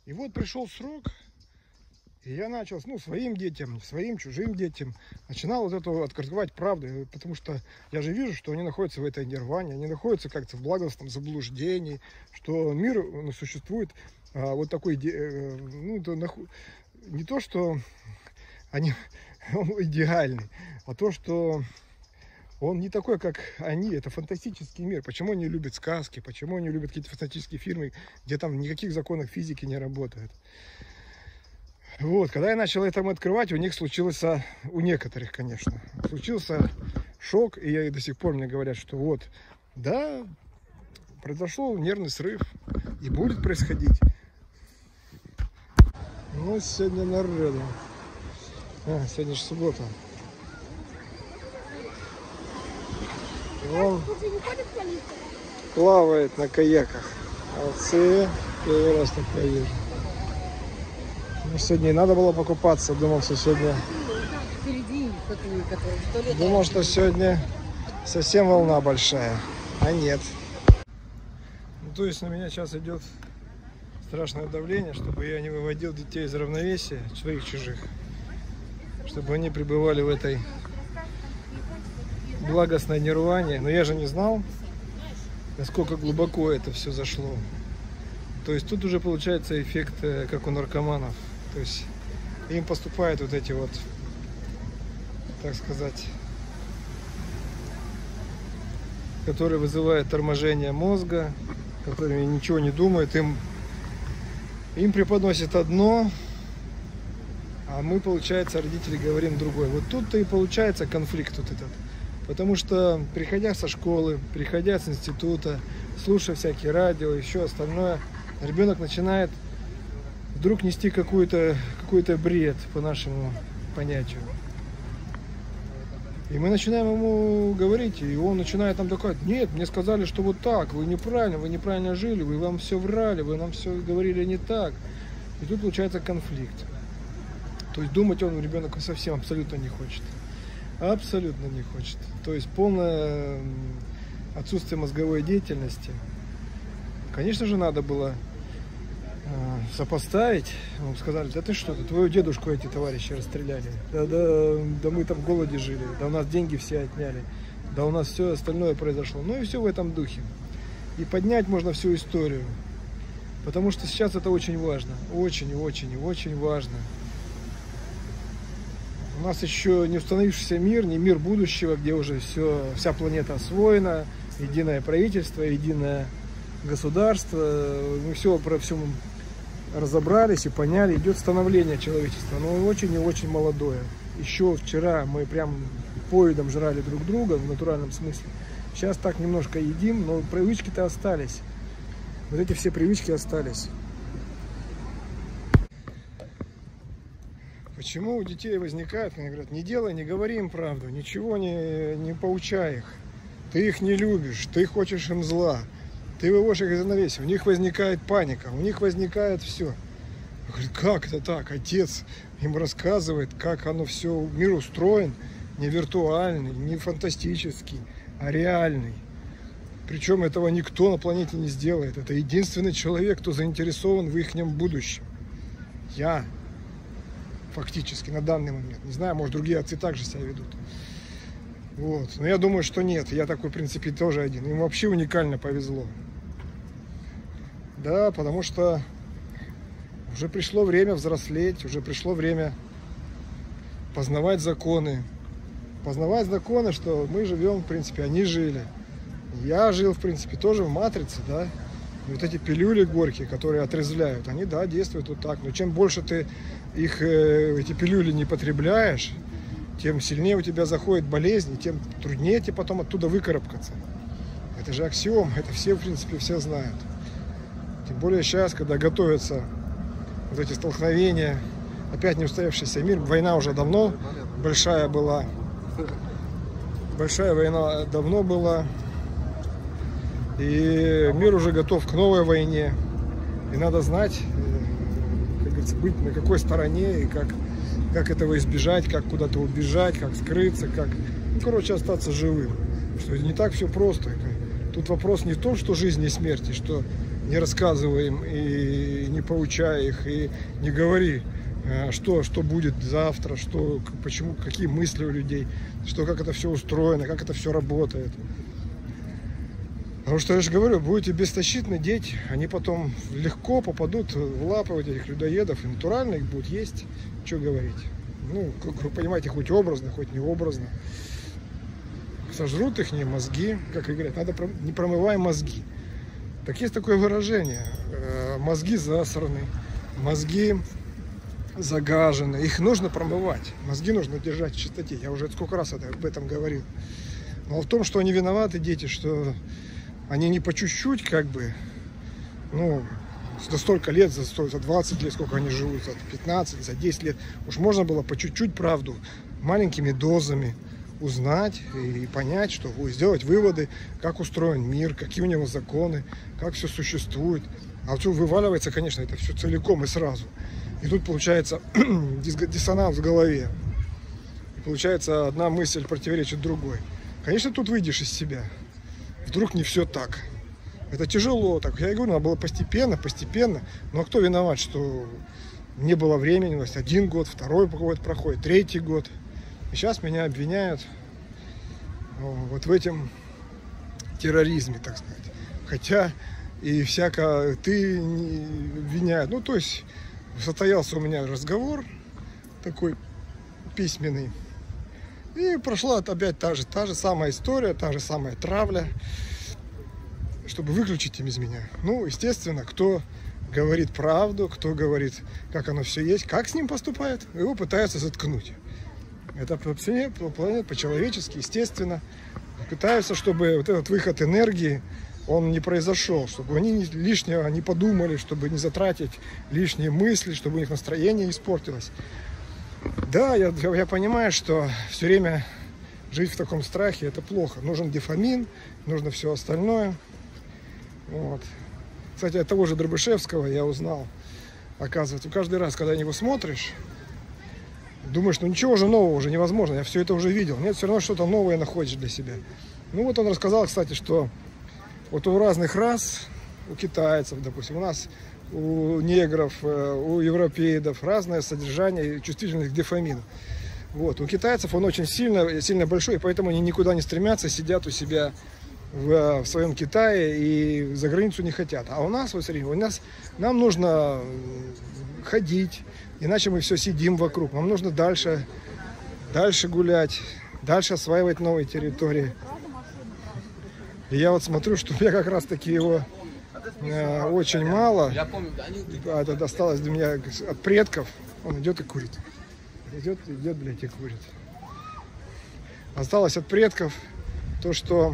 И вот пришел срок, и я начал, своим детям, своим чужим детям, начинал вот это открывать правду, потому что я же вижу, что они находятся в этой нирване, они находятся как-то в благостном заблуждении, что мир существует вот такой, не то, что он идеальный, а то, что он не такой, как они, это фантастический мир. Почему они любят сказки, почему они любят какие-то фантастические фильмы, где там никаких законов физики не работает. Вот, когда я начал это открывать, у них случилось, у некоторых, конечно, случился шок, и до сих пор мне говорят, что вот, да, произошел нервный срыв, и будет происходить. Ну, сегодня народу. Сегодня же суббота. Он плавает на каяках. Молодцы. Первый раз такое вижу. Ну, сегодня и надо было покупаться. Думал, что сегодня... Думал, что сегодня совсем волна большая. А нет. Ну, то есть на меня сейчас идет страшное давление, чтобы я не выводил детей из равновесия, своих чужих. Чтобы они пребывали в этой благостной нирване. Но я же не знал, насколько глубоко это все зашло. То есть тут уже получается эффект, как у наркоманов. То есть им поступают вот эти вот, так сказать, которые вызывают торможение мозга, которые ничего не думают, им преподносят одно, а мы, получается, родители говорим другое. Вот тут-то и получается конфликт вот этот. Потому что, приходя со школы, приходя с института, слушая всякие радио, еще остальное, ребенок начинает вдруг нести какой-то бред по нашему понятию. И мы начинаем ему говорить, и он начинает нам доказывать: нет, мне сказали, что вот так, вы неправильно жили, вы вам все врали, вы нам все говорили не так. И тут получается конфликт. То есть думать ребенок совсем абсолютно не хочет. Абсолютно не хочет. То есть полное отсутствие мозговой деятельности. Конечно же, надо было сопоставить. Нам сказали: да ты что, твою дедушку эти товарищи расстреляли. Да мы там в голоде жили. Да у нас деньги все отняли. Да у нас все остальное произошло. Ну и все в этом духе. И поднять можно всю историю. Потому что сейчас это очень важно. Очень важно. У нас еще не установившийся мир, не мир будущего, где уже вся планета освоена, единое правительство, единое государство. Мы все про все разобрались и поняли. Идет становление человечества, но очень и очень молодое. Еще вчера мы прям поедом жрали друг друга в натуральном смысле. Сейчас так немножко едим, но привычки-то остались. Вот эти все привычки остались. Почему у детей возникает, мне говорят: не делай, не говори им правду, ничего не поучай их. Ты их не любишь, ты хочешь им зла, ты выводишь их из равновесия. У них возникает паника, у них возникает все. Говорит: как это так? Отец им рассказывает, как оно все, мир устроен, не виртуальный, не фантастический, а реальный. Причем этого никто на планете не сделает. Это единственный человек, кто заинтересован в их будущем. Я. Фактически на данный момент. Не знаю, может, другие отцы также себя ведут. Вот. Но я думаю, что нет. Я такой, в принципе, тоже один. Им вообще уникально повезло. Да, потому что уже пришло время взрослеть, уже пришло время познавать законы. Познавать законы, что мы живем, в принципе, они жили. Я жил, в принципе, тоже в матрице, да. И вот эти пилюли горькие, которые отрезвляют, они, да, действуют вот так. Но чем больше ты эти пилюли не потребляешь, тем сильнее у тебя заходит болезнь, и тем труднее тебе потом оттуда выкарабкаться. Это же аксиом, это все, в принципе, все знают. Тем более сейчас, когда готовятся вот эти столкновения, опять не устоявшийся мир, война уже давно большая была. Большая война давно была. И мир уже готов к новой войне. И надо знать, как говорится, быть на какой стороне, и как этого избежать, как куда-то убежать, как скрыться, как, короче, остаться живым. Что не так все просто. Тут вопрос не в том, что жизнь и смерть, и что не рассказывай им и не поучай их, и не говори, что будет завтра, почему, какие мысли у людей, как это все устроено, как это все работает. Потому что, я же говорю, будете беззащитны дети, они потом легко попадут в лапы вот этих людоедов, и натурально их будут есть, что говорить. Ну, как вы понимаете, хоть образно, хоть не образно. Сожрут их мозги, как и говорят, надо не промывай мозги. Так есть такое выражение, мозги засраны, мозги загажены, их нужно промывать, мозги нужно держать в чистоте, я уже сколько раз об этом говорил. Но в том, что они виноваты, дети, что они не по чуть-чуть, как бы, ну, за столько лет, за 20 лет, сколько они живут, за 15, за 10 лет, уж можно было по чуть-чуть правду, маленькими дозами узнать и понять, что сделать выводы, как устроен мир, какие у него законы, как все существует. А вот вываливается, конечно, это все целиком и сразу. И тут получается диссонанс в голове. И получается, одна мысль противоречит другой. Конечно, тут выйдешь из себя. Вдруг не все так. Это тяжело. Так, я говорю, надо было постепенно. Но кто виноват, что не было времени? У нас 1 год, 2 год проходит, 3 год. И сейчас меня обвиняют вот в этом терроризме, так сказать. Хотя и всяко ты обвиняют. Ну, то есть состоялся у меня разговор такой письменный. И прошла опять та же самая история, та же самая травля, чтобы выключить им из меня. Ну, естественно, кто говорит правду, кто говорит, как оно все есть, как с ним поступают, его пытаются заткнуть. Это по-человечески, естественно. Пытаются, чтобы вот этот выход энергии, он не произошел, чтобы они лишнего не подумали, чтобы не затратить лишние мысли, чтобы у них настроение испортилось. Да, я понимаю, что все время жить в таком страхе – это плохо. Нужен дофамин, нужно все остальное. Вот. Кстати, от того же Дробышевского я узнал, оказывается, каждый раз, когда на него смотришь, думаешь, ну ничего уже нового уже невозможно, я все это уже видел. Нет, все равно что-то новое находишь для себя. Ну вот он рассказал, кстати, что вот у разных рас, у китайцев, допустим, у нас, у негров, у европеидов разное содержание чувствительности к дофамину. Вот. У китайцев он очень сильно большой, и поэтому они никуда не стремятся, сидят у себя в своем Китае и за границу не хотят. А у нас, вот смотрите, нам нужно ходить, иначе мы все сидим вокруг. Нам нужно дальше гулять, дальше осваивать новые территории. И я вот смотрю, что у меня как раз таки его очень мало. Это досталось для меня от предков. Он идет и курит. Идет, блядь, и курит. Осталось от предков то, что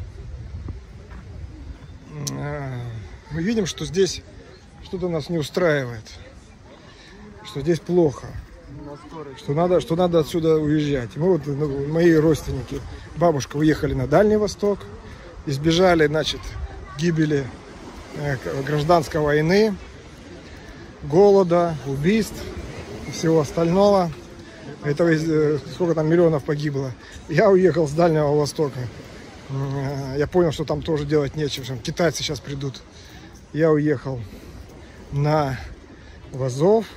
мы видим, что здесь что-то нас не устраивает. Что здесь плохо. Что надо отсюда уезжать. Мы вот, мои родственники, бабушка, уехали на Дальний Восток. Избежали, значит, гибели гражданской войны, голода, убийств и всего остального. Этого сколько там миллионов погибло. Я уехал с Дальнего Востока. Я понял, что там тоже делать нечего. Что китайцы сейчас придут. Я уехал в Азов.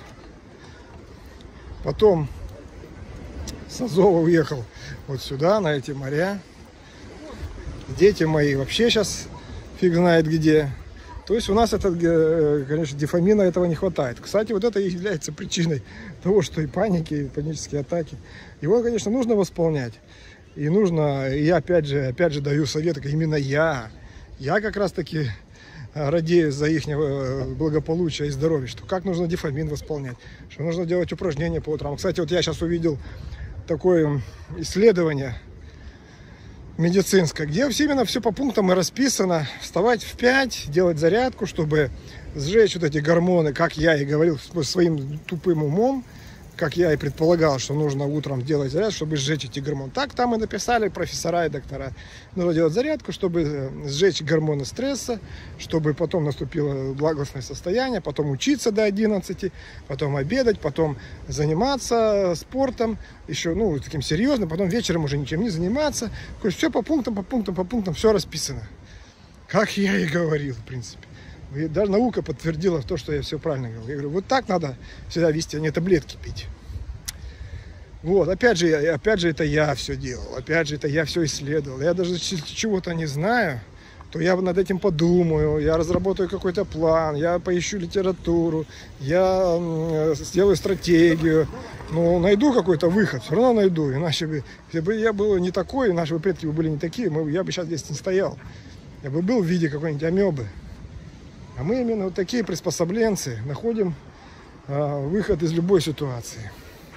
Потом с Азова уехал вот сюда, на эти моря. Дети мои вообще сейчас фиг знает где. То есть у нас, конечно, дофамина этого не хватает. Кстати, вот это и является причиной того, что и паники, и панические атаки. Его, конечно, нужно восполнять. И нужно, и я опять же даю советы, именно я как раз таки радею за их благополучие и здоровье, что как нужно дофамин восполнять, что нужно делать упражнения по утрам. Кстати, вот я сейчас увидел такое исследование медицинское, где именно все по пунктам и расписано. Вставать в 5, делать зарядку, чтобы сжечь вот эти гормоны, как я и говорил своим тупым умом, как я и предполагал, что нужно утром делать зарядку, чтобы сжечь эти гормоны. Так там и написали профессора и доктора. Нужно делать зарядку, чтобы сжечь гормоны стресса, чтобы потом наступило благостное состояние, потом учиться до 11, потом обедать, потом заниматься спортом, еще, таким серьезным, потом вечером уже ничем не заниматься. Все по пунктам, все расписано. Как я и говорил, в принципе. И даже наука подтвердила то, что я все правильно говорил. Я говорю, вот так надо всегда вести, а не таблетки пить. Вот, опять же, это я все делал, опять же, это я все исследовал. Я даже чего-то не знаю, то я над этим подумаю, я разработаю какой-то план, я поищу литературу, я сделаю стратегию, но найду какой-то выход, все равно найду. Иначе бы, если бы я был не такой, наши предки бы были не такие, я бы сейчас здесь не стоял. Я бы был в виде какой-нибудь амебы. А мы именно вот такие приспособленцы находим выход из любой ситуации.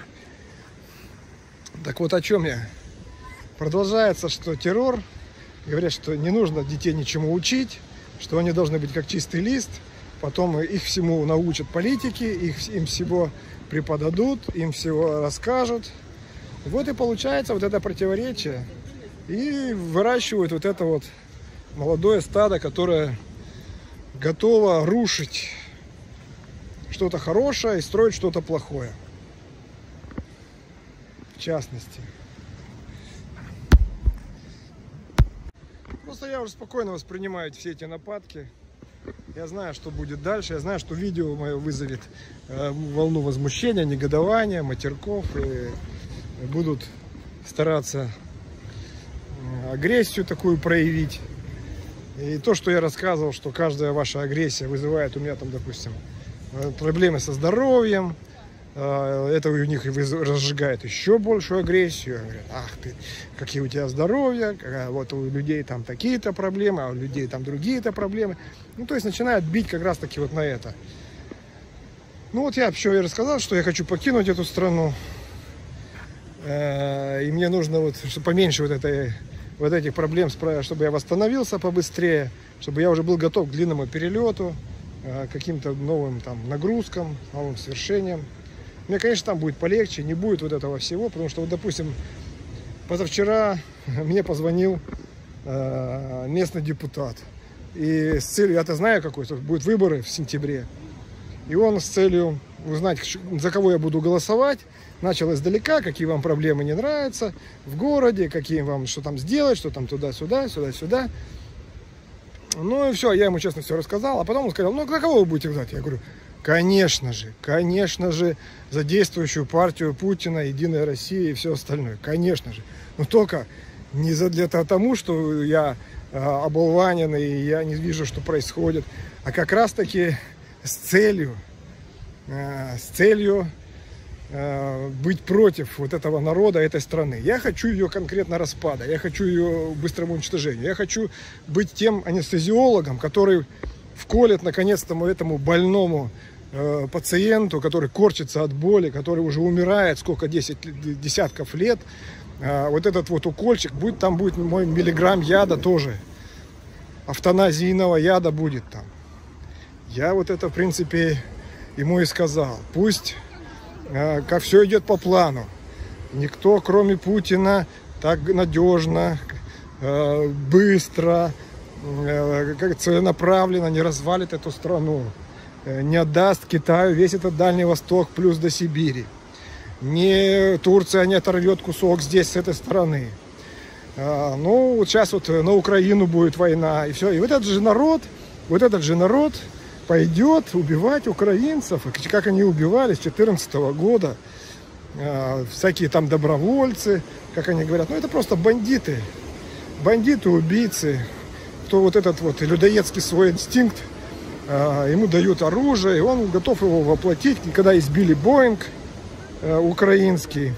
Так вот о чем я. Продолжается, что террор. Говорят, что не нужно детей ничему учить, что они должны быть как чистый лист. Потом их всему научат политики, им всего преподадут, им всего расскажут. Вот и получается вот это противоречие. И выращивают вот это вот молодое стадо, которое готово рушить что-то хорошее и строить что-то плохое. В частности. Просто я уже спокойно воспринимаю все эти нападки. Я знаю, что будет дальше. Я знаю, что видео мое вызовет волну возмущения, негодования, матерков. И будут стараться агрессию такую проявить. И то, что я рассказывал, что каждая ваша агрессия вызывает у меня там, допустим, проблемы со здоровьем, это у них разжигает еще большую агрессию. Говорят, ах ты, какие у тебя здоровья, вот у людей там такие-то проблемы, а у людей там другие-то проблемы. Ну, то есть начинают бить как раз таки вот на это. Ну, вот я все и рассказал, что я хочу покинуть эту страну. И мне нужно вот, чтобы поменьше вот этих проблем, чтобы я восстановился побыстрее, чтобы я уже был готов к длинному перелету, каким-то новым там нагрузкам, новым свершениям. Мне, конечно, там будет полегче, не будет вот этого всего, потому что, вот, допустим, позавчера мне позвонил местный депутат. И с целью, я-то знаю какой-то, будут выборы в сентябре. И он с целью узнать, за кого я буду голосовать, начал издалека, какие вам проблемы не нравятся в городе, какие вам, что там сделать, что там туда-сюда, сюда-сюда. Ну и все, я ему честно все рассказал, а потом он сказал, ну за кого вы будете голосовать? Я говорю, конечно же, за действующую партию Путина, Единая Россия и все остальное, конечно же. Но только не для того, что я оболваненный, и я не вижу, что происходит, а как раз таки с целью быть против вот этого народа, этой страны. Я хочу ее конкретно распада, я хочу ее быстрому уничтожению, я хочу быть тем анестезиологом, который вколет наконец-то этому больному пациенту, который корчится от боли, который уже умирает сколько, 10 десятков лет, вот этот вот укольчик, там будет мой миллиграмм яда тоже, эвтаназийного яда будет там. Я вот это, в принципе, ему и сказал. Пусть как все идет по плану. Никто, кроме Путина, так надежно, быстро, как целенаправленно не развалит эту страну. Не отдаст Китаю весь этот Дальний Восток плюс до Сибири. Турция не оторвет кусок здесь, с этой стороны. Ну, вот сейчас вот на Украину будет война, и все. И вот этот же народ пойдет убивать украинцев, как они убивали с 2014 года, всякие там добровольцы, как они говорят, ну это просто бандиты, убийцы, кто вот этот вот людоедский свой инстинкт, ему дают оружие, и он готов его воплотить, когда избили Боинг украинский.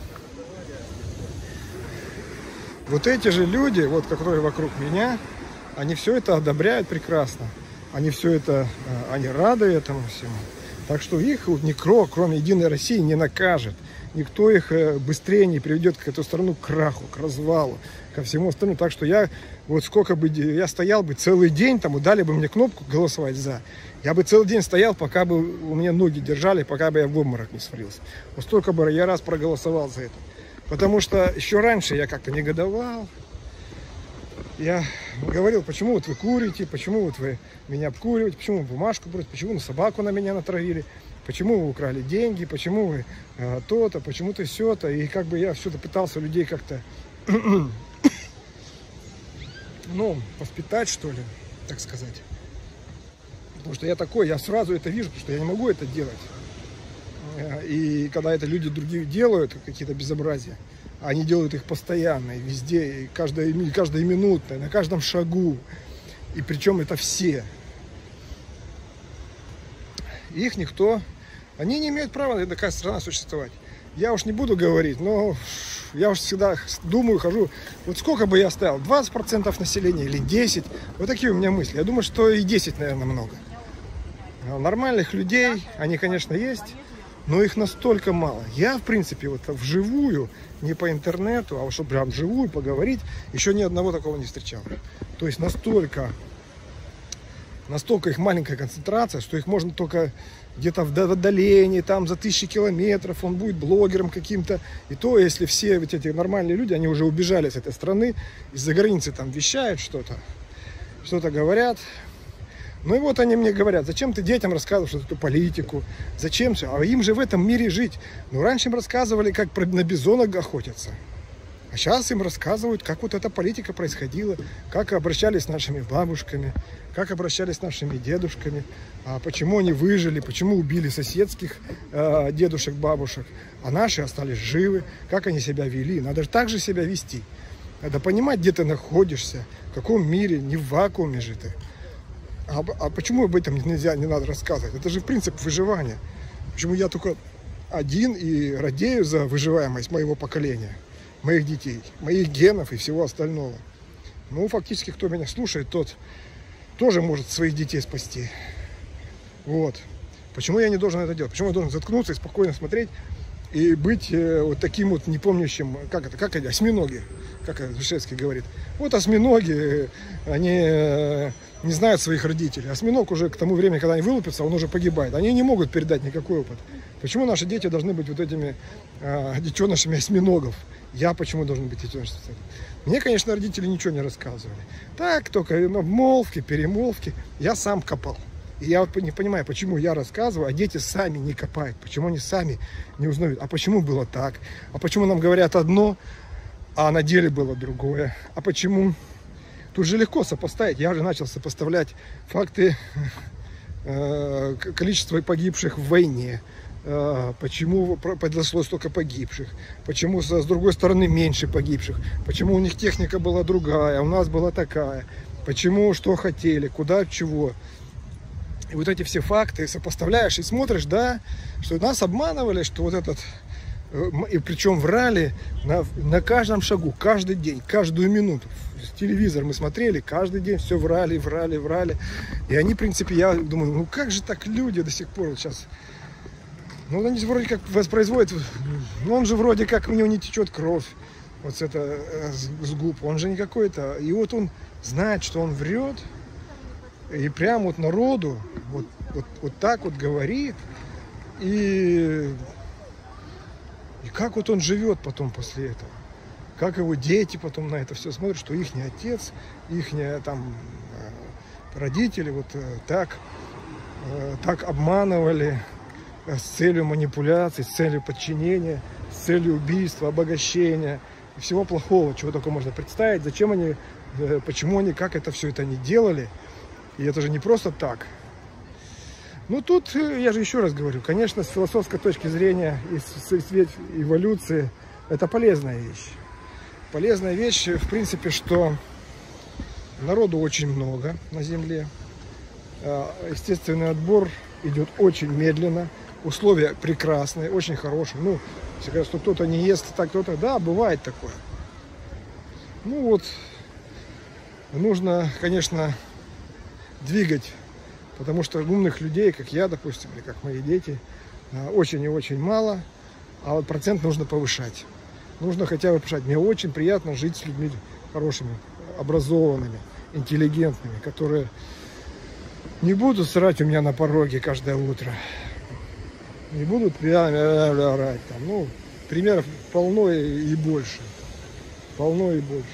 Вот эти же люди, вот которые вокруг меня, они все это одобряют прекрасно. Они все это, они рады этому всему. Так что их никто, кроме Единой России, не накажет. Никто их быстрее не приведет к эту страну к краху, к развалу, ко всему остальному. Так что я, вот сколько бы я стоял бы целый день, там, и дали бы мне кнопку голосовать за. Я бы целый день стоял, пока бы у меня ноги держали, пока бы я в обморок не свалился. Вот столько бы я раз проголосовал за это. Потому что еще раньше я как-то негодовал. Я говорил, почему вот вы курите, почему вот вы меня обкуриваете, почему вы бумажку бросите, почему собаку на меня натравили, почему вы украли деньги, почему вы то-то, почему-то сё-то. И как бы я все-то пытался людей как-то, ну, воспитать, что ли, так сказать. Потому что я такой, я сразу это вижу, потому что я не могу это делать. И когда это люди другие делают, какие-то безобразия, они делают их постоянно, и везде, и каждая минута, на каждом шагу. И причем это все. Их никто, они не имеют права на такая страна существовать. Я уж не буду говорить, но я уж всегда думаю, хожу, вот сколько бы я оставил, 20% населения или 10%, вот такие у меня мысли. Я думаю, что и 10, наверное, много. Нормальных людей, они, конечно, есть, но их настолько мало. Я, в принципе, вот вживую, не по интернету, а чтобы прям вживую поговорить, еще ни одного такого не встречал. То есть настолько их маленькая концентрация, что их можно только где-то в отдалении, там за 1000 километров, он будет блогером каким-то. И то, если все вот эти нормальные люди, они уже убежали с этой страны, из-за границы там вещают что-то говорят. Ну и вот они мне говорят, зачем ты детям рассказываешь эту политику, зачем все, а им же в этом мире жить. Ну раньше им рассказывали, как на бизонок охотятся, а сейчас им рассказывают, как вот эта политика происходила, как обращались с нашими бабушками, как обращались с нашими дедушками, почему они выжили, почему убили соседских дедушек, бабушек, а наши остались живы, как они себя вели. Надо же так же себя вести. Надо понимать, где ты находишься, в каком мире, не в вакууме же ты. А почему об этом не надо рассказывать? Это же принцип выживания. Почему я только один и радею за выживаемость моего поколения, моих детей, моих генов и всего остального. Ну, фактически, кто меня слушает, тот тоже может своих детей спасти. Вот. Почему я не должен это делать? Почему я должен заткнуться и спокойно смотреть и быть вот таким вот непомнящим, как это, осьминоги, как Вышевский говорит. Вот осьминоги, они не знают своих родителей. Осьминог уже к тому времени, когда они вылупятся, он уже погибает. Они не могут передать никакой опыт. Почему наши дети должны быть вот этими детенышами осьминогов? Я почему должен быть детенышем? Мне, конечно, родители ничего не рассказывали. Так, только обмолвки, перемолвки. Я сам копал. И я вот не понимаю, почему я рассказываю, а дети сами не копают. Почему они сами не узнают? А почему было так? А почему нам говорят одно, а на деле было другое? А почему? Тут же легко сопоставить. Я уже начал сопоставлять факты количества погибших в войне. Почему произошло столько погибших, почему с другой стороны меньше погибших, почему у них техника была другая, а у нас была такая, почему, что хотели, куда, чего. И вот эти все факты сопоставляешь и смотришь, да, что нас обманывали, что вот этот, и причем врали на каждом шагу, каждый день, каждую минуту. Телевизор мы смотрели, каждый день все врали. И они, в принципе, я думаю, ну как же так люди до сих пор вот сейчас... Ну, они вроде как воспроизводят, но он же вроде как у него не течет кровь, вот это с губ, он же не какой-то, и вот он знает, что он врет, и прям вот народу вот так вот говорит, и как вот он живет потом после этого, как его дети потом на это все смотрят, что их отец, их там родители вот так обманывали, с целью манипуляций, с целью подчинения, с целью убийства, обогащения, всего плохого, чего только можно представить, зачем они, почему они, как это все это они делали, и это же не просто так. Ну тут, я же еще раз говорю, конечно, с философской точки зрения и с эволюции, это полезная вещь. Полезная вещь, в принципе, что народу очень много на Земле, естественный отбор идет очень медленно, условия прекрасные, очень хорошие. Ну, если говорят, что кто-то не ест, так кто-то, да, бывает такое. Ну вот, нужно, конечно, двигать, потому что умных людей, как я, допустим, или как мои дети, очень и очень мало, а вот процент нужно повышать. Нужно хотя бы повышать. Мне очень приятно жить с людьми хорошими, образованными, интеллигентными, которые не будут срать у меня на пороге каждое утро. Не будут орать там. Ну, примеров полно и больше. Полно и больше.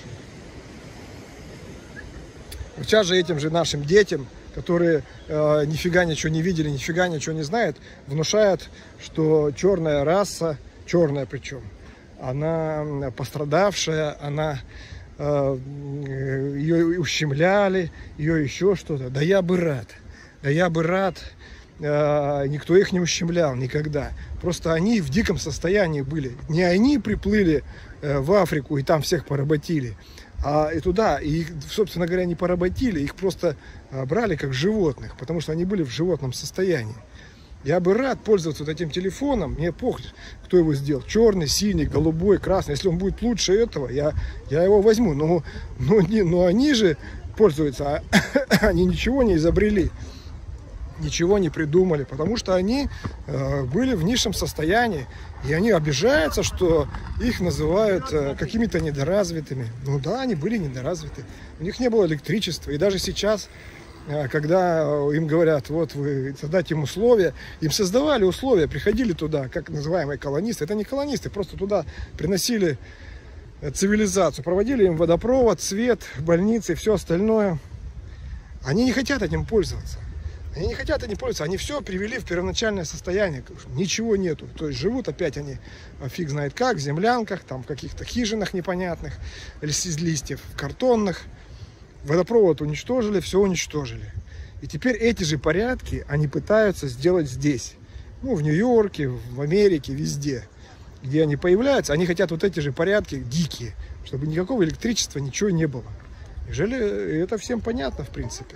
Сейчас же этим же нашим детям, которые нифига ничего не видели, нифига ничего не знают, внушают, что черная раса, черная причем, она пострадавшая, она ее ущемляли, ее еще что-то. Да я бы рад. я бы рад, никто их не ущемлял никогда. Просто они в диком состоянии были. Не они приплыли в Африку и там всех поработили, а и туда, и их, собственно говоря, не поработили, их просто брали как животных, потому что они были в животном состоянии. Я бы рад пользоваться вот этим телефоном, мне похуй, кто его сделал, черный, синий, голубой, красный, если он будет лучше этого, я его возьму, но они же пользуются, они ничего не изобрели, ничего не придумали, потому что они были в низшем состоянии, и они обижаются, что их называют какими-то недоразвитыми. Ну да, они были недоразвиты, у них не было электричества, и даже сейчас, когда им говорят, вот вы создайте им условия, им создавали условия, приходили туда, как называемые колонисты, это не колонисты, просто туда приносили цивилизацию, проводили им водопровод, свет, больницы и все остальное. Они не хотят этим пользоваться. Они не хотят этим пользоваться, они все привели в первоначальное состояние, ничего нету. То есть живут опять они фиг знает как, в землянках, там в каких-то хижинах непонятных, из листьев, картонных. Водопровод уничтожили, все уничтожили. И теперь эти же порядки они пытаются сделать здесь. Ну, в Нью-Йорке, в Америке, везде. Где они появляются, они хотят вот эти же порядки дикие, чтобы никакого электричества, ничего не было. Неужели это всем понятно, в принципе?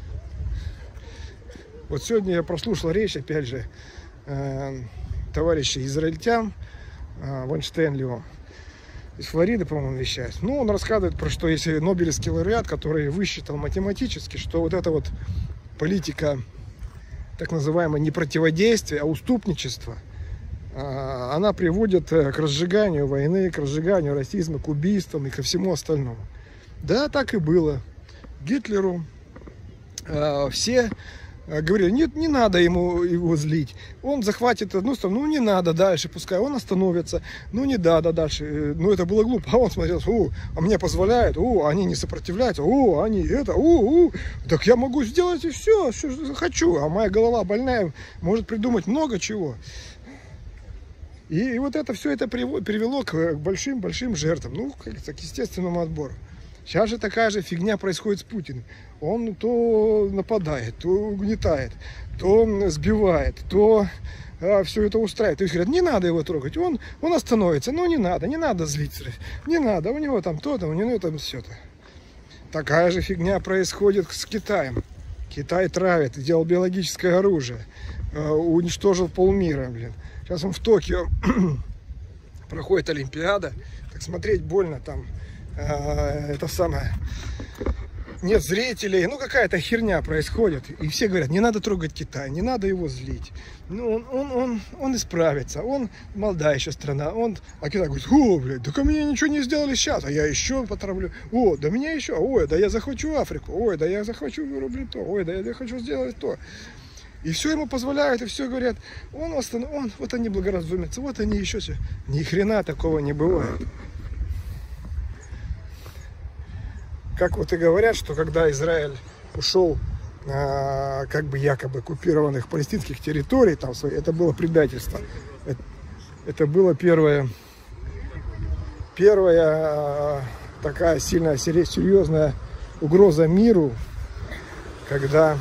Вот сегодня я прослушал речь, опять же, товарища израильтян, Вайнштейн из Флориды, по-моему, вещает. Ну, он рассказывает про что, если Нобелевский лауреат, который высчитал математически, что вот эта вот политика, так называемое не противодействие, а уступничество, она приводит к разжиганию войны, к разжиганию расизма, к убийствам и ко всему остальному. Да, так и было. Гитлеру все говорили, нет, не надо его злить. Он захватит одну страну, ну не надо дальше, пускай он остановится. Ну не надо дальше. Ну это было глупо. А он смотрел, а мне позволяют, они не сопротивляются, они это, так я могу сделать и все, что хочу. А моя голова больная может придумать много чего. И вот это все это привело к большим жертвам, ну, к естественному отбору. Сейчас же такая же фигня происходит с Путиным. Он то нападает, то угнетает, то сбивает, то все это устраивает. То есть говорят, не надо его трогать, он остановится. Ну не надо злиться, не надо, у него там то-то, у него там все-то. Такая же фигня происходит с Китаем. Китай травит, делал биологическое оружие, уничтожил полмира, блин. Сейчас он в Токио проходит Олимпиада, так смотреть больно там. Это самое, нет зрителей, ну какая-то херня происходит, и все говорят, не надо трогать Китай, не надо его злить, ну он исправится, он молодая еще страна, а Китай говорит, блядь, да ко мне ничего не сделали сейчас, а я еще потравлю, да меня еще, да я захвачу Африку, да я захвачу, вырублю то, да я хочу сделать то. И все ему позволяют, и все говорят, вот они благоразумятся, вот они еще все. Ни хрена такого не бывает. Как вот и говорят, что когда Израиль ушел как бы якобы оккупированных палестинских территорий, там, это было предательство. Это было первая такая сильная, серьезная угроза миру, когда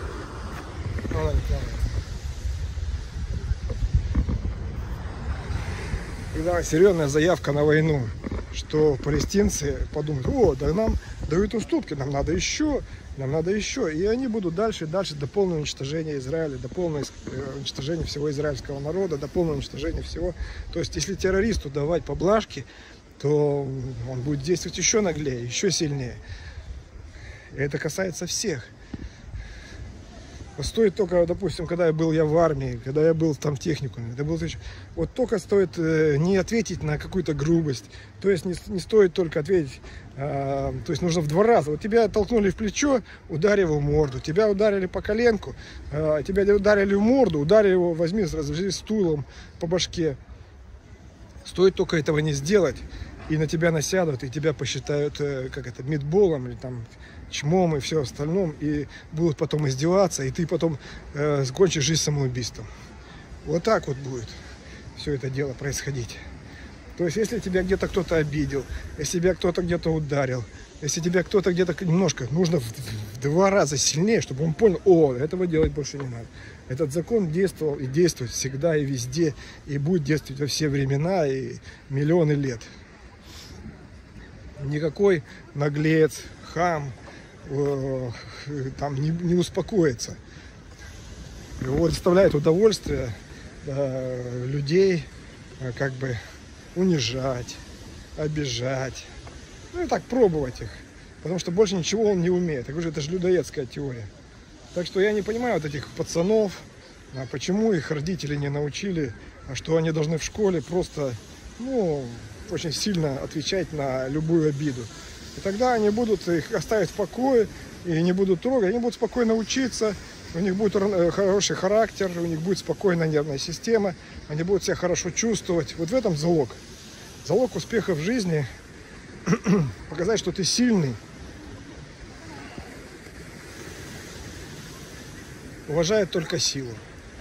серьезная заявка на войну, что палестинцы подумают, да нам дают уступки, нам надо еще, и они будут дальше до полного уничтожения Израиля, до полного уничтожения всего израильского народа, до полного уничтожения всего. То есть, если террористу давать поблажки, то он будет действовать еще наглее, еще сильнее. И это касается всех. Стоит только, допустим, когда я был в армии, когда я был там в техникуме, вот только стоит не ответить на какую-то грубость, то есть не стоит только ответить, то есть нужно в 2 раза. Вот тебя толкнули в плечо, ударь его в морду, тебя ударили по коленку, тебя ударили в морду, ударь его, возьми стулом по башке. Стоит только этого не сделать, и на тебя насядут, и тебя посчитают митболом или там чмом и все остальное, и будут потом издеваться, и ты потом закончишь жизнь самоубийством. Вот так вот будет все это дело происходить. То есть, если тебя где-то кто-то обидел, если тебя кто-то где-то ударил, если тебя кто-то где-то немножко, нужно в 2 раза сильнее, чтобы он понял, о, этого делать больше не надо. Этот закон действовал и действует всегда и везде, и будет действовать во все времена и миллионы лет. Никакой наглец, хам там не успокоится. Его доставляет удовольствие людей как бы унижать, обижать, ну и так пробовать их, потому что больше ничего он не умеет. Я говорю, это же людоедская теория. Так что я не понимаю вот этих пацанов, почему их родители не научили, что они должны в школе просто, ну, очень сильно отвечать на любую обиду. И тогда они будут их оставить в покое и не будут трогать, они будут спокойно учиться, у них будет хороший характер, у них будет спокойная нервная система, они будут себя хорошо чувствовать. Вот в этом залог. Залог успеха в жизни – показать, что ты сильный, уважает только силу.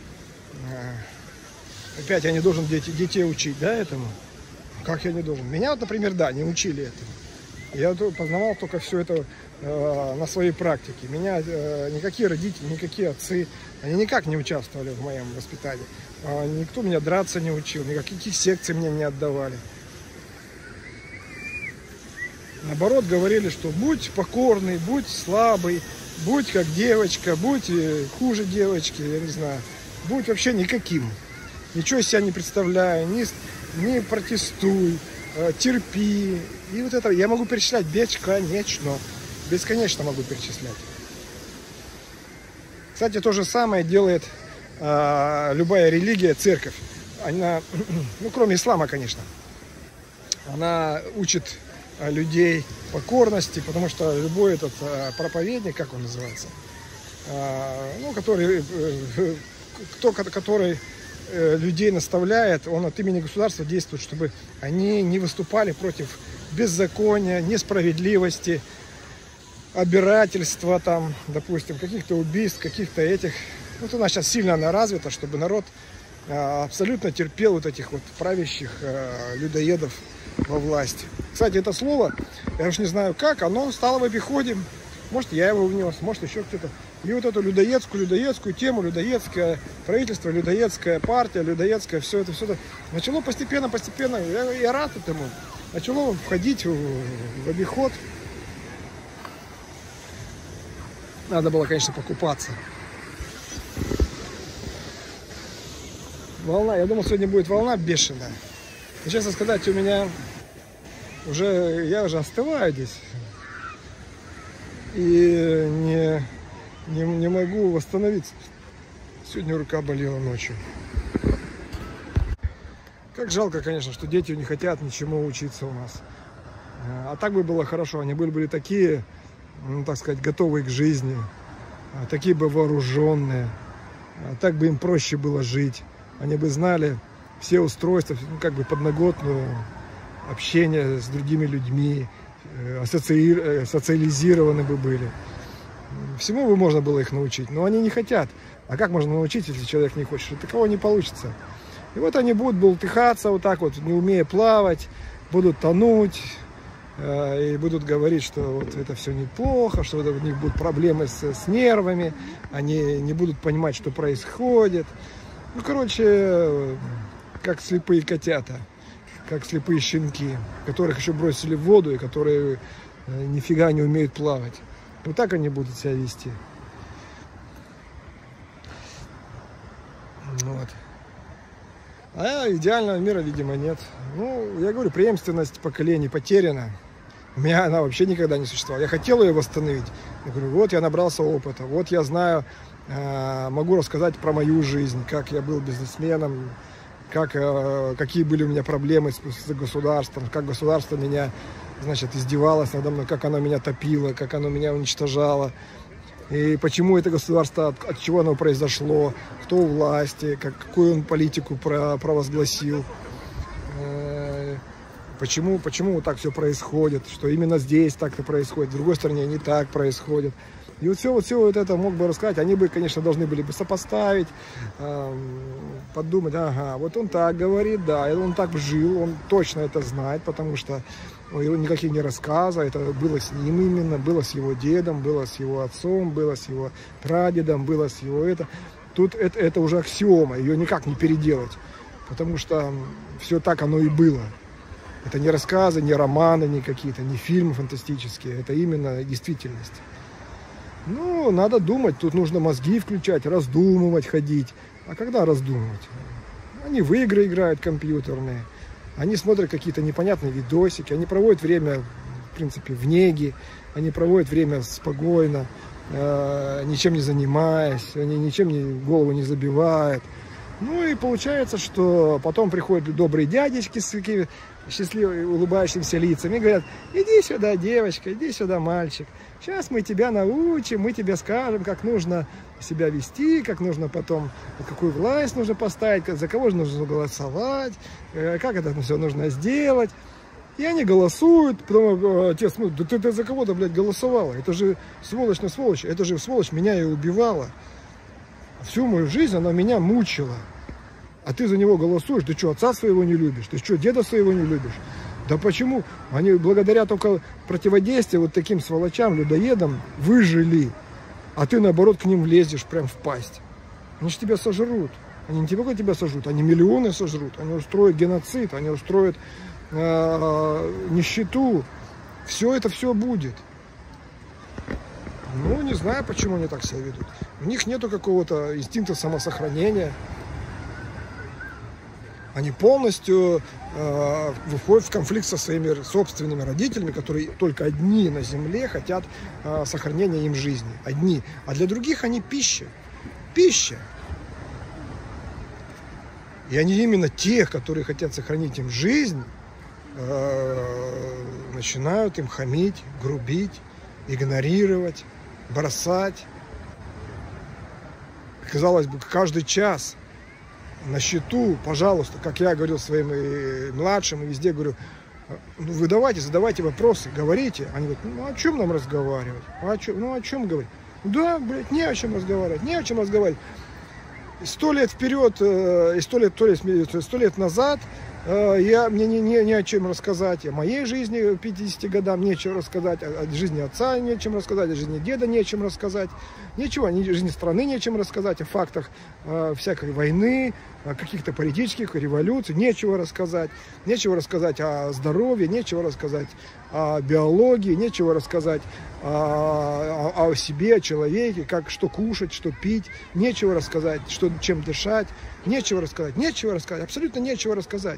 Опять я не должен детей учить, да, этому? Как я не должен? Меня вот, например, да, не учили этому. Я познавал только все это на своей практике. Меня никакие родители, никакие отцы, они никак не участвовали в моем воспитании. Никто меня драться не учил, никаких секций мне не отдавали. Наоборот, говорили, что будь покорный, будь слабый, будь как девочка, будь хуже девочки, я не знаю. Будь вообще никаким. Ничего из себя не представляя, не протестуй, терпи. И вот это я могу перечислять бесконечно. Бесконечно могу перечислять. Кстати, то же самое делает любая религия, церковь. Она, ну, кроме ислама, конечно. Она учит людей покорности, потому что любой этот проповедник, как он называется, ну, который людей наставляет, он от имени государства действует, чтобы они не выступали против беззакония, несправедливости, обирательства, там, допустим, каких-то убийств, каких-то этих. Вот у нас сейчас сильно она развита, чтобы народ абсолютно терпел вот этих вот правящих людоедов во власти. Кстати, это слово, я уж не знаю как, оно стало в обиходе. Может, я его внес, может, еще кто-то. И вот эту людоедскую тему, людоедское правительство, людоедская партия, людоедское все это начало постепенно, я рад этому, начало входить в обиход. Надо было, конечно, покупаться. Волна, я думал, сегодня будет волна бешеная. Но, честно сказать, у меня я уже остываю здесь. И не могу восстановиться. Сегодня рука болела ночью. Как жалко, конечно, что дети не хотят ничему учиться у нас. А так бы было хорошо. Они были такие, ну, так сказать, готовые к жизни. Такие бы вооруженные. Так бы им проще было жить. Они бы знали все устройства, ну, как бы подноготную, общение с другими людьми. Социализированы бы были. Всему бы можно было их научить, но они не хотят. А как можно научить, если человек не хочет? Такого не получится. И вот они будут бултыхаться вот так вот, не умея плавать, будут тонуть, и будут говорить, что вот это все неплохо, что у них будут проблемы с нервами, они не будут понимать, что происходит. Ну, короче, как слепые котята, как слепые щенки, которых еще бросили в воду и которые нифига не умеют плавать. Вот так они будут себя вести. Вот. А идеального мира, видимо, нет. Ну, я говорю, преемственность поколений потеряна. У меня она вообще никогда не существовала. Я хотел ее восстановить. Я говорю, вот я набрался опыта, вот я знаю, могу рассказать про мою жизнь, как я был бизнесменом, какие были у меня проблемы с государством, как государство меня, значит, издевалось надо мной, как оно меня топило, как оно меня уничтожало. И почему это государство, от чего оно произошло, кто у власти, какую он политику провозгласил. Почему вот так все происходит, что именно здесь так-то происходит, в другой стране не так происходит. И вот все вот это мог бы рассказать. Они бы, конечно, должны были бы сопоставить, подумать, ага, вот он так говорит, да, он так жил, он точно это знает, потому что никаких не рассказов, это было с ним именно, было с его дедом, было с его отцом, было с его прадедом, было с его это. Тут это уже аксиома, ее никак не переделать, потому что все так оно и было. Это не рассказы, не романы, не какие-то, не фильмы фантастические, это именно действительность. Ну, надо думать, тут нужно мозги включать, раздумывать, ходить. А когда раздумывать? Они в игры играют компьютерные, они смотрят какие-то непонятные видосики, они проводят время, в принципе, в неге, они проводят время спокойно, ничем не занимаясь, они ничем голову не забивают. Ну и получается, что потом приходят добрые дядечки с такими счастливыми, улыбающимися лицами и говорят: иди сюда, девочка, иди сюда, мальчик. Сейчас мы тебя научим, мы тебе скажем, как нужно себя вести, как нужно потом, какую власть нужно поставить, за кого же нужно голосовать, как это все нужно сделать. И они голосуют, потом отец смотрит: да ты за кого-то, блядь, голосовала? Это же сволочь на сволочь, это же сволочь меня и убивала. Всю мою жизнь она меня мучила. А ты за него голосуешь? Ты что, отца своего не любишь? Ты что, деда своего не любишь? Да почему? Они благодаря только противодействию вот таким сволочам, людоедам выжили. А ты, наоборот, к ним влезешь прям в пасть. Они же тебя сожрут. Они не только тебя сожрут, они миллионы сожрут. Они устроят геноцид, они устроят нищету. Все это будет. Ну, не знаю, почему они так себя ведут. У них нету какого-то инстинкта самосохранения. Они полностью выходят в конфликт со своими собственными родителями, которые только одни на земле хотят сохранения им жизни. Одни. А для других они пища. Пища. И они именно тех, которые хотят сохранить им жизнь, начинают им хамить, грубить, игнорировать, бросать. Казалось бы, каждый час на счету, пожалуйста, как я говорил своим и младшим, и везде говорю: ну, вы задавайте вопросы, говорите. Они говорят: ну о чем нам разговаривать? Ну о чем говорить? Да, блядь, не о чем разговаривать, не о чем разговаривать. 100 лет вперед, и 100 лет назад мне ни о чем рассказать, о моей жизни 50 годам нечего рассказать, о жизни отца нечем рассказать, о жизни деда нечем рассказать, ничего, о жизни страны нечем рассказать, о фактах всякой войны, о каких-то политических революций, нечего рассказать о здоровье, нечего рассказать о биологии, нечего рассказать о себе, о человеке, что кушать, что пить, нечего рассказать, чем дышать, нечего рассказать, абсолютно нечего рассказать.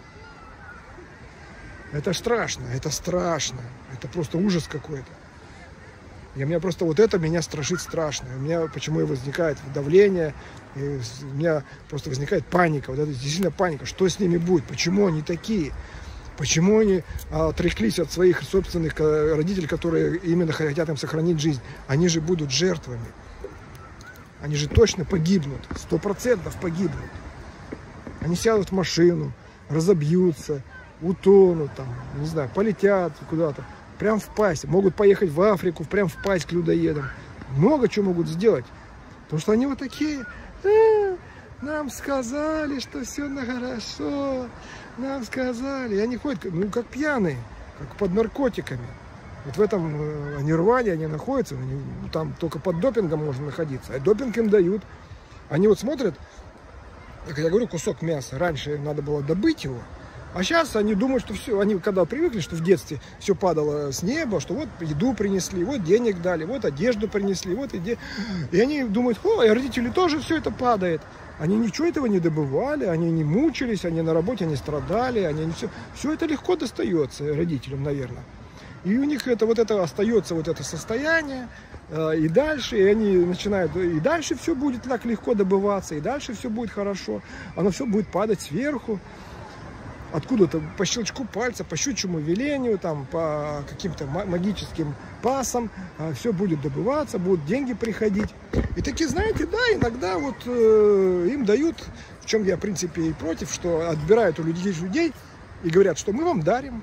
Это страшно, это просто ужас какой-то. И меня просто вот это меня страшит страшно. У меня почему и возникает давление, и у меня просто возникает паника, вот это действительно паника, что с ними будет, почему они такие. Почему они отреклись от своих собственных родителей, которые именно хотят им сохранить жизнь? Они же будут жертвами. Они же точно погибнут. 100% погибнут. Они сядут в машину, разобьются, утонут, там, не знаю, полетят куда-то. Прям в пасть. Могут поехать в Африку, прям в пасть к людоедам. Много чего могут сделать. Потому что они вот такие: нам сказали, что все хорошо. Нам сказали. И они ходят, ну, как пьяные, как под наркотиками. Вот в этом нирване они находятся. Там только под допингом можно находиться. А допинг им дают. Они вот смотрят, как я говорю, кусок мяса. Раньше им надо было добыть его. А сейчас они думают, что все, они когда привыкли, что в детстве все падало с неба, что вот еду принесли, вот денег дали, вот одежду принесли, вот и они думают: о, и родители тоже все это падает. Они ничего этого не добывали, они не мучились, они на работе не страдали, они не все это легко достается родителям, наверное. И у них это остается вот это состояние, и дальше, и они начинают, и дальше все будет так легко добываться, и дальше все будет хорошо, оно все будет падать сверху. Откуда-то по щелчку пальца, по щучьему велению, там, по каким-то магическим пасам все будет добываться, будут деньги приходить. И такие, знаете, да, иногда вот им дают, в чем я, в принципе, и против, что отбирают у людей и говорят, что мы вам дарим.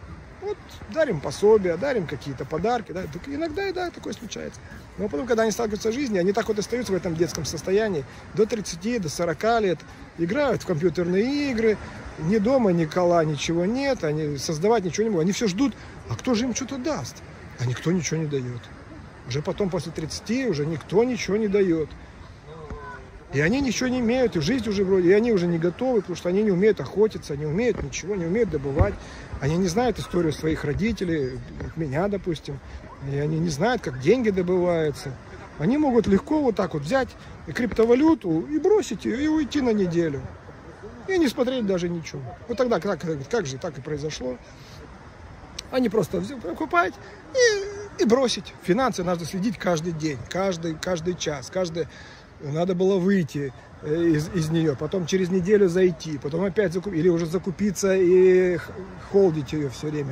Вот дарим пособия, дарим какие-то подарки. Да, иногда, да, такое случается. Но потом, когда они сталкиваются с жизнью, они так вот остаются в этом детском состоянии до 30, до 40 лет, играют в компьютерные игры, ни дома, ни кола, ничего нет, они создавать ничего не могут. Они все ждут, а кто же им что-то даст? А никто ничего не дает. Уже потом, после 30, уже никто ничего не дает. И они ничего не имеют, и в жизни уже вроде, и они уже не готовы, потому что они не умеют охотиться, не умеют ничего, не умеют добывать. Они не знают историю своих родителей, меня, допустим, и они не знают, как деньги добываются. Они могут легко вот так вот взять криптовалюту и бросить ее, и уйти на неделю. И не смотреть даже ничего. Вот тогда, как же так и произошло. Они просто покупать и бросить. Финансы надо следить каждый день, каждый час, надо было выйти из нее, потом через неделю зайти, потом опять закупить, или уже закупиться и холдить ее все время.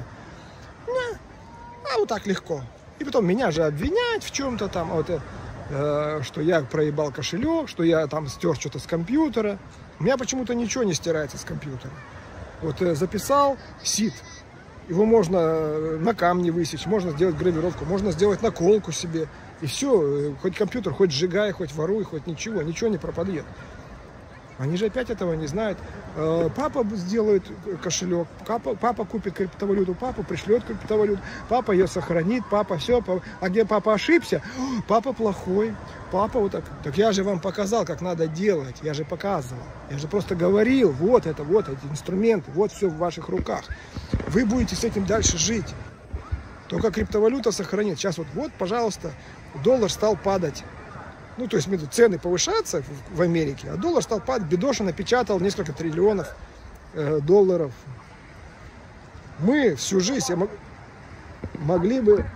А вот так легко. И потом меня же обвинять в чем-то там, что я проебал кошелек, что я там стер что-то с компьютера. У меня почему-то ничего не стирается с компьютера. Вот записал сид. Его можно на камне высечь, можно сделать гравировку, можно сделать наколку себе. И все, хоть компьютер, хоть сжигай, хоть воруй, хоть ничего не пропадет. Они же опять этого не знают. Папа сделает кошелек, папа купит криптовалюту, папа пришлет криптовалюту, папа ее сохранит, папа все. А где папа ошибся? Папа плохой, папа вот так. Так я же вам показал, как надо делать, я же показывал. Я же просто говорил, вот эти инструменты, вот все в ваших руках. Вы будете с этим дальше жить. Только криптовалюта сохранит. Сейчас вот, пожалуйста, доллар стал падать. Ну, то есть цены повышаются в Америке, а доллар стал падать. Бедоша напечатал несколько триллионов долларов. Мы всю жизнь могли бы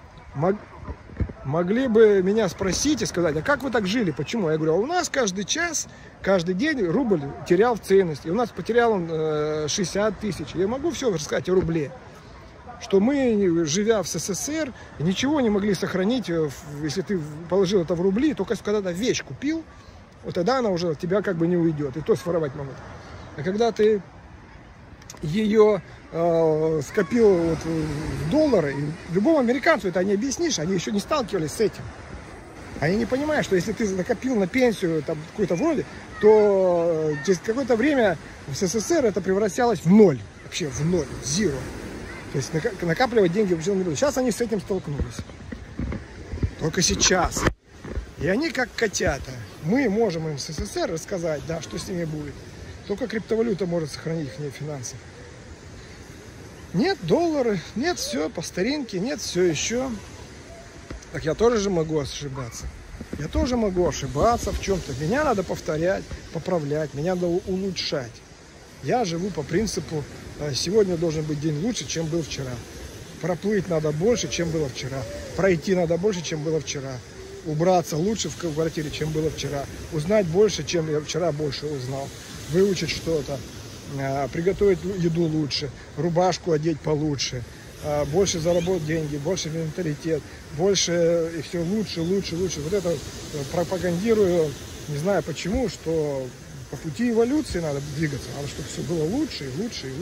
меня спросить и сказать, а как вы так жили, почему? Я говорю, а у нас каждый час, каждый день рубль терял в ценности. И у нас потерял он 60 тысяч. Я могу все рассказать о рубле. Что мы, живя в СССР, ничего не могли сохранить, если ты положил это в рубли, только когда ты вещь купил, вот тогда она уже от тебя как бы не уйдет, и то своровать могут. А когда ты ее скопил вот в доллары, любому американцу это не объяснишь, они еще не сталкивались с этим. Они не понимают, что если ты накопил на пенсию там какой-то вроде, то через какое-то время в СССР это превращалось в ноль, вообще в ноль, в зеро. То есть накапливать деньги вообще не будут. Сейчас они с этим столкнулись. Только сейчас. И они как котята. Мы можем им в СССР рассказать, да, что с ними будет. Только криптовалюта может сохранить их финансы. Нет доллары, нет все по старинке, нет все еще. Так я тоже же могу ошибаться. Я тоже могу ошибаться в чем-то. Меня надо повторять, поправлять, меня надо улучшать. Я живу по принципу, сегодня должен быть день лучше, чем был вчера. Проплыть надо больше, чем было вчера. Пройти надо больше, чем было вчера. Убраться лучше в квартире, чем было вчера. Узнать больше, чем я вчера больше узнал. Выучить что-то. Приготовить еду лучше. Рубашку одеть получше. Больше заработать деньги, больше менталитет. Больше и все лучше. Вот это пропагандирую, не знаю почему, что... По пути эволюции надо двигаться, надо, чтобы все было лучше и лучше.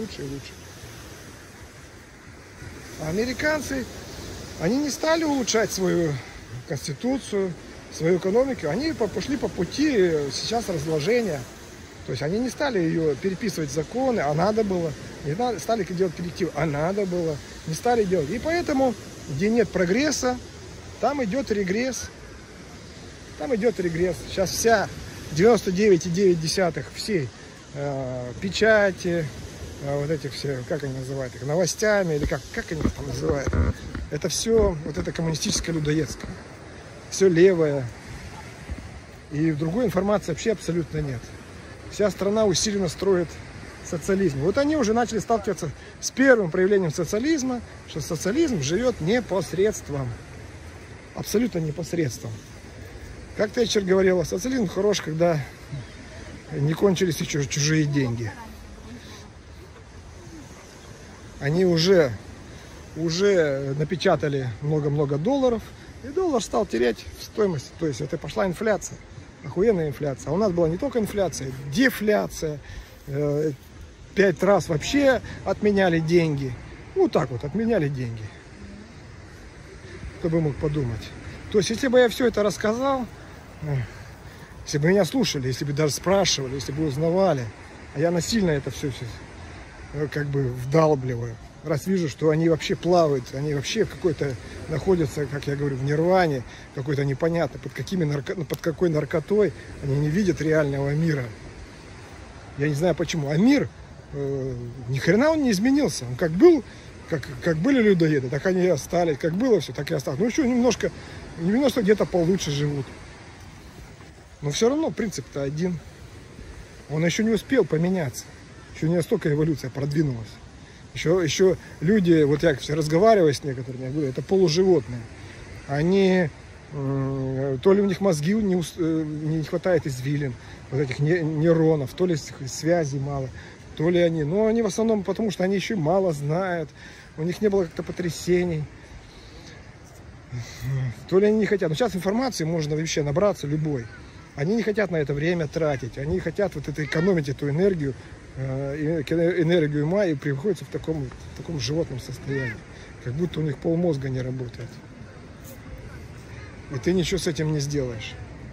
А американцы, они не стали улучшать свою конституцию, свою экономику, они пошли по пути сейчас разложения. То есть они не стали ее переписывать в законы, а надо было. Не стали делать коррективы, а надо было. Не стали делать. И поэтому, где нет прогресса, там идет регресс. Сейчас вся 99,9 всей печати, вот этих все, как они называют их, новостями, или как они их там называют. Это все вот это коммунистическое людоедское. Все левое. И другой информации вообще абсолютно нет. Вся страна усиленно строит социализм. Вот они уже начали сталкиваться с первым проявлением социализма, что социализм живет непосредством. Абсолютно непосредством. Как Тэтчер говорила, социализм хорош, когда не кончились еще чужие деньги. Они уже напечатали много-много долларов, и доллар стал терять в стоимости. То есть это пошла инфляция, охуенная инфляция. А у нас была не только инфляция, дефляция. 5 раз вообще отменяли деньги. Вот так вот отменяли деньги. Кто бы мог подумать. То есть, если бы я все это рассказал, если бы меня слушали, если бы даже спрашивали, если бы узнавали, а я насильно это все как бы вдалбливаю. Раз вижу, что они вообще плавают, они вообще какой-то находятся, как я говорю, в нирване, какой-то непонятно, под какой наркотой, они не видят реального мира. Я не знаю почему. А мир, ни хрена он не изменился. Он как был, как были людоеды, так они и остались. Как было все, так и осталось. Ну еще немножко где-то получше живут. Но все равно принцип-то один. Он еще не успел поменяться. Еще не настолько эволюция продвинулась. Еще люди, вот я разговариваю с некоторыми, я говорю, это полуживотные. Они, то ли у них мозги не хватает извилин, вот этих нейронов, то ли связей мало, то ли они, но они в основном потому, что они еще мало знают, у них не было как-то потрясений, то ли они не хотят. Но сейчас информации можно вообще набраться любой. Они не хотят на это время тратить, они хотят вот это экономить эту энергию ума, и приходится в таком животном состоянии, как будто у них полмозга не работает. И ты ничего с этим не сделаешь.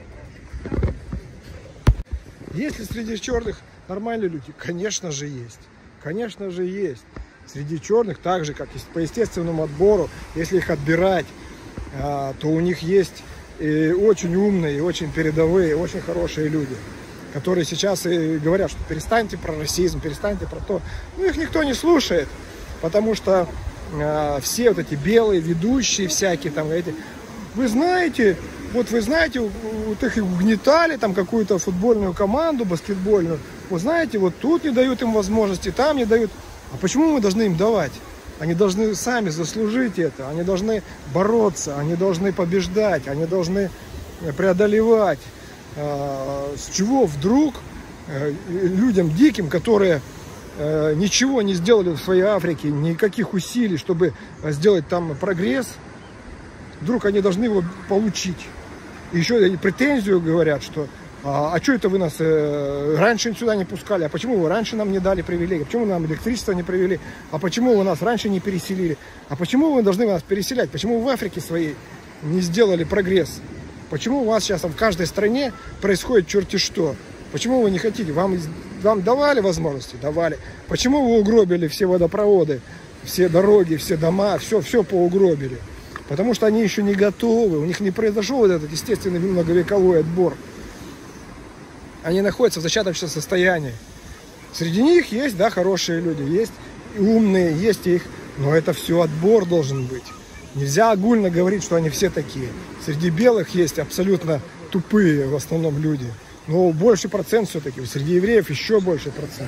Есть ли среди черных нормальные люди? Конечно же есть. Конечно же есть. Среди черных, так же, как и по естественному отбору, если их отбирать, то у них есть и очень умные, и очень передовые, очень хорошие люди, которые сейчас и говорят, что перестаньте про расизм, перестаньте про то. Ну, их никто не слушает, потому что все вот эти белые ведущие всякие там эти, вы знаете, вот их угнетали, там какую-то футбольную команду, баскетбольную, вы знаете, вот тут не дают им возможности, там не дают. А почему мы должны им давать? Они должны сами заслужить это, они должны бороться, они должны побеждать, они должны преодолевать. С чего вдруг людям диким, которые ничего не сделали в своей Африке, никаких усилий, чтобы сделать там прогресс, вдруг они должны его получить? И еще претензию говорят, что а что это вы нас раньше сюда не пускали, а почему вы раньше нам не дали привилегии, почему нам электричество не привели, а почему вы нас раньше не переселили, а почему вы должны нас переселять, почему вы в Африке своей не сделали прогресс? Почему у вас сейчас в каждой стране происходит черти что? Почему вы не хотите? Вам давали возможности? Давали. Почему вы угробили все водопроводы, все дороги, все дома, все поугробили? Потому что они еще не готовы, у них не произошел вот этот естественный многовековой отбор. Они находятся в зачаточном состоянии. Среди них есть, да, хорошие люди, есть и умные, есть их, но это все отбор должен быть. Нельзя огульно говорить, что они все такие. Среди белых есть абсолютно тупые в основном люди. Но больше процент все-таки. Среди евреев еще больше процент.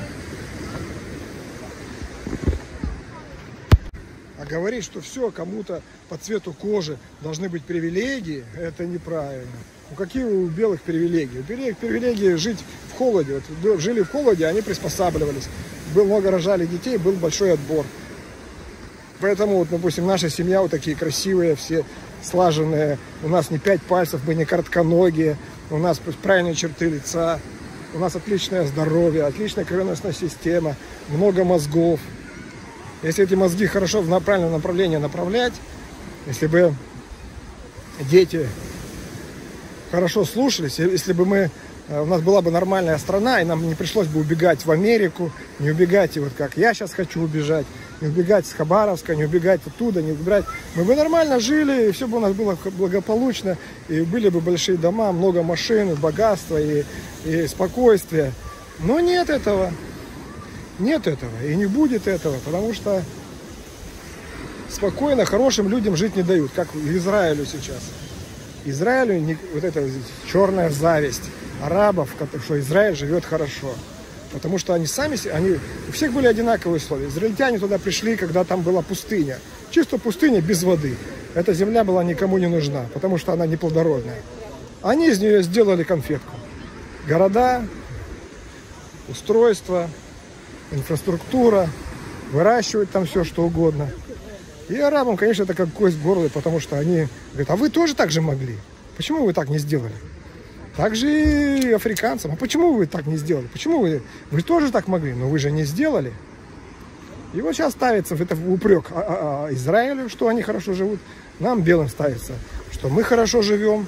А говорить, что все, кому-то по цвету кожи должны быть привилегии, это неправильно. Ну какие у белых привилегии? У белых привилегии жить в холоде. Вот жили в холоде, они приспосабливались. Много рожали детей, был большой отбор. Поэтому, вот, допустим, наша семья вот такие красивые, все слаженные. У нас не 5 пальцев, мы не коротконогие. У нас правильные черты лица. У нас отличное здоровье, отличная кровеносная система, много мозгов. Если эти мозги хорошо в правильном направлении направлять, если бы дети хорошо слушались, если бы у нас была бы нормальная страна, и нам не пришлось бы убегать в Америку, не убегать, и вот как я сейчас хочу убежать, не убегать с Хабаровска, не убегать оттуда, не убегать. Мы бы нормально жили, и все бы у нас было благополучно, и были бы большие дома, много машин, богатства и спокойствия. Но нет этого. Нет этого. И не будет этого, потому что спокойно хорошим людям жить не дают, как в Израилю сейчас. Израилю вот эта черная зависть арабов, что Израиль живет хорошо. Потому что они у всех были одинаковые условия. Израильтяне туда пришли, когда там была пустыня. Чисто пустыня без воды. Эта земля была никому не нужна, потому что она неплодородная. Они из нее сделали конфетку. Города, устройства, инфраструктура, выращивать там все, что угодно. И арабам, конечно, это как кость в горле, потому что они говорят, а вы тоже так же могли? Почему вы так не сделали? Так же и африканцам. А почему вы так не сделали? Почему вы тоже так могли? Но вы же не сделали. И вот сейчас ставится это в упрек Израилю, что они хорошо живут. Нам, белым, ставится, что мы хорошо живем.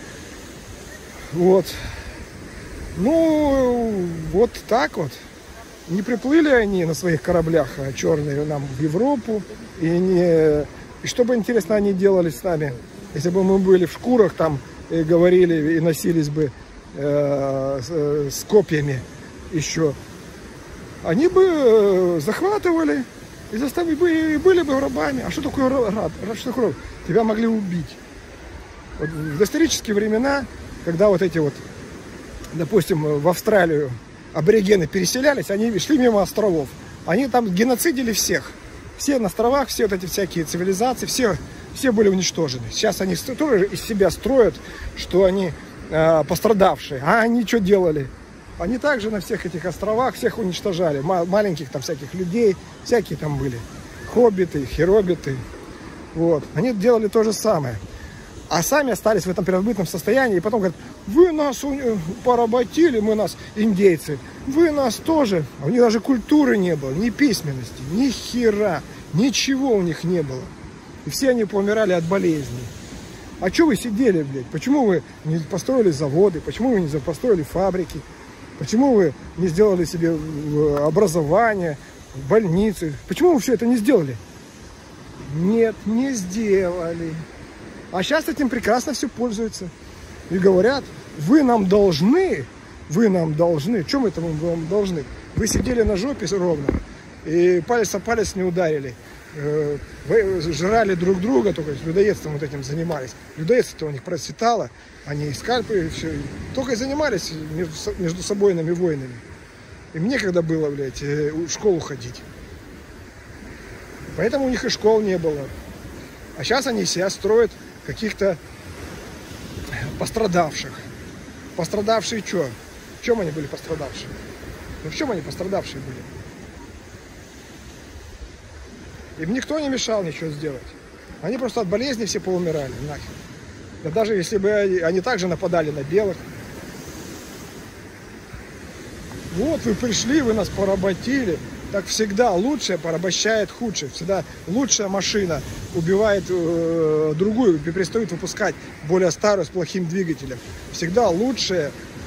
Вот. Ну, вот так вот. Не приплыли они на своих кораблях черные нам в Европу. И что бы, интересно, они делали с нами, если бы мы были в шкурах там и говорили, и носились бы с копьями еще. Они бы захватывали и заставили, и были бы рабами. А что такое раб? Что такое раб? Тебя могли убить. Вот в доисторические времена, когда вот эти вот, допустим, в Австралию аборигены переселялись, они шли мимо островов. Они там геноцидили всех. Все на островах, все вот эти всякие цивилизации, все были уничтожены. Сейчас они тоже из себя строят, что они пострадавшие. А они что делали? Они также на всех этих островах всех уничтожали. Маленьких там всяких людей, всякие там были. Хоббиты, херобиты. Вот. Они делали то же самое. А сами остались в этом первобытном состоянии. И потом говорят, вы нас поработили, мы нас, индейцы. Вы нас тоже. А у них даже культуры не было, ни письменности, ни хера. Ничего у них не было. И все они поумирали от болезней. А что вы сидели, блядь? Почему вы не построили заводы? Почему вы не построили фабрики? Почему вы не сделали себе образование, больницы? Почему вы все это не сделали? Нет, не сделали. А сейчас этим прекрасно все пользуются. И говорят, вы нам должны. Чем это мы вам должны? Вы сидели на жопе ровно и палец о палец не ударили. Вы жрали друг друга, только людоедством вот этим занимались. Людоедство у них процветало, они искали, все, только и занимались между собойными войнами. И мне когда было, блядь, в школу ходить. Поэтому у них и школ не было. А сейчас они себя строят каких-то пострадавших. Пострадавшие что? В чем они были пострадавшие? Ну в чем они пострадавшие были? Им никто не мешал ничего сделать. Они просто от болезни все поумирали, нахер. Да даже если бы они также нападали на белых. Вот вы пришли, вы нас поработили. Так всегда лучшее порабощает худшее. Всегда лучшая машина убивает другую, перестает выпускать более старую с плохим двигателем. Всегда лучшее,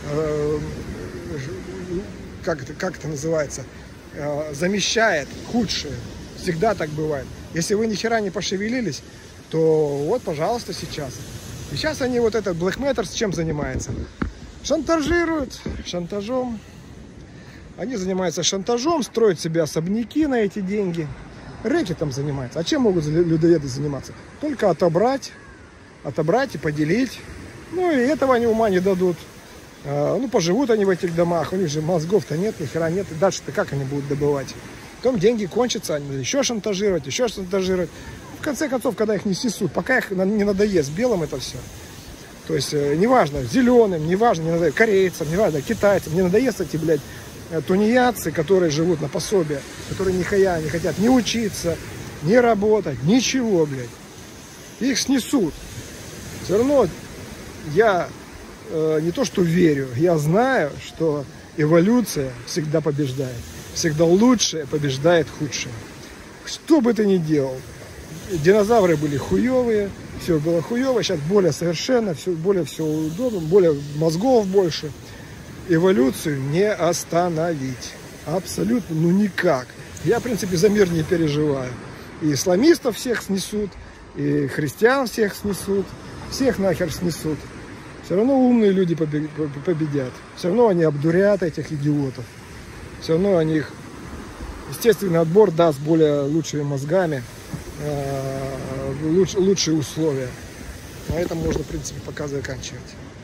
как это называется, замещает худшее. Всегда так бывает. Если вы ни хера не пошевелились, то вот, пожалуйста, сейчас. И сейчас они вот этот Black Matter с чем занимается? Шантажируют, шантажом. Они занимаются шантажом, строят себе особняки на эти деньги. Рэкетом занимаются. А чем могут людоеды заниматься? Только отобрать и поделить. Ну и этого они ума не дадут. Ну поживут они в этих домах, у них же мозгов-то нет, ни хера нет. И дальше-то как они будут добывать? Потом деньги кончатся, они будут еще шантажировать. В конце концов, когда их не снесут, пока их не надоест белым это все. То есть, неважно, зеленым, неважно, не надоест корейцам, неважно, китайцам, не надоест эти, блядь, тунеядцы, которые живут на пособие, которые нихуя не хотят ни учиться, ни работать, ничего, блядь. Их снесут. Все равно я не то что верю, я знаю, что эволюция всегда побеждает. Всегда лучшее побеждает худшее. Что бы ты ни делал. Динозавры были хуевые, все было хуево, сейчас более совершенно, более все удобно, более мозгов больше. Эволюцию не остановить. Абсолютно, ну никак. Я, в принципе, за мир не переживаю. И исламистов всех снесут, и христиан всех снесут, всех нахер снесут. Все равно умные люди победят. Все равно они обдурят этих идиотов. Все равно они их естественный отбор даст более лучшими мозгами, лучшие условия. На этом можно, в принципе, пока заканчивать.